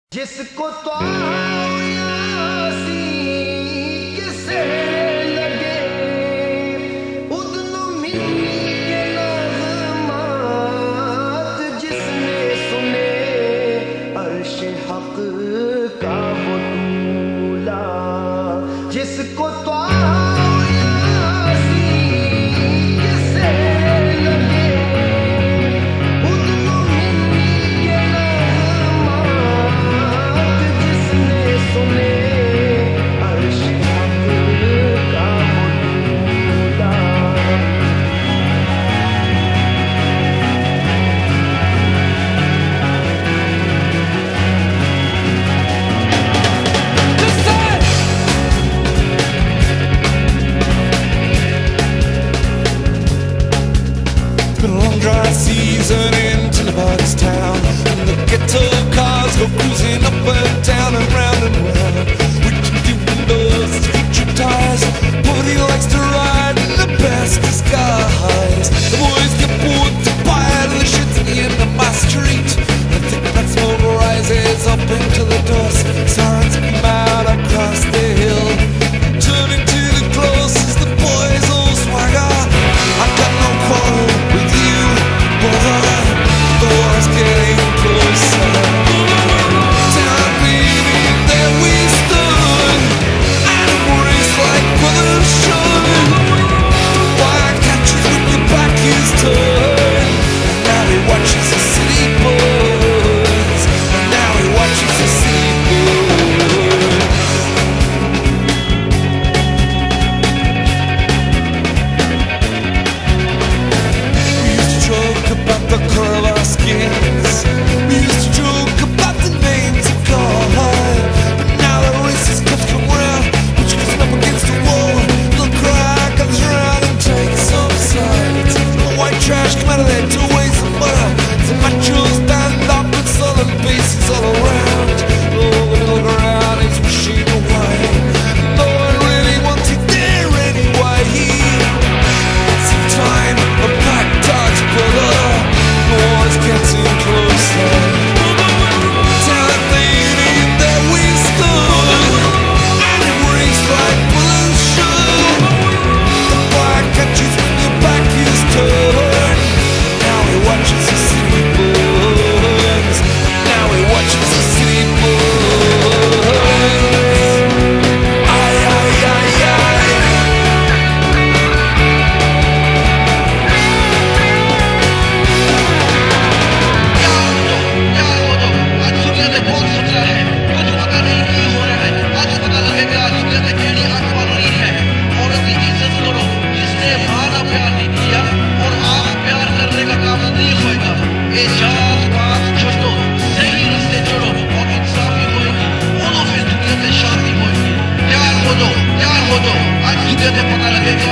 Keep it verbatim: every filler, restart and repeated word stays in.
जिसको तो किसे लगे उदनो मिले नगमात जिसने सुने अर्श हक का वो दूल्हा जिसको तो dry season in tinderbox town, and the ghetto cars go cruising up and down and round and round. Reaching through windows, feature tires. Nobody likes to ride in the best disguise. The boys get bored to buy out of the shit at the end of my street. I think that smoke rises up into the dusk. Sirens come out across the hill, turning to the closest. The boys all swagger. I got no quarrel with you, brother. The war's getting closer. Down, baby, there we stood, and embraced like brothers should. The fire catches when your back is turned, and now he watches the city burns. And now he watches the city burn. We used to joke about the color of our skins. We used to joke about the names of God. But now the racist cups come round, which goes up against the wall. Little cry comes round and takes some sides. The white trash come out of their doorways and murder. Some machos stand up with southern bases all around. Oh, the middle ground is machine away. No one really wants it there anyway. It's a time of black dogs, brother. The war's getting closer. Tell it, lady, that we stood, and embraced like bullets should. The fire catches when your back is turned. Now he watches the city burns. Now he watches the city burns. Aye, aye, aye, aye. पता लगेगा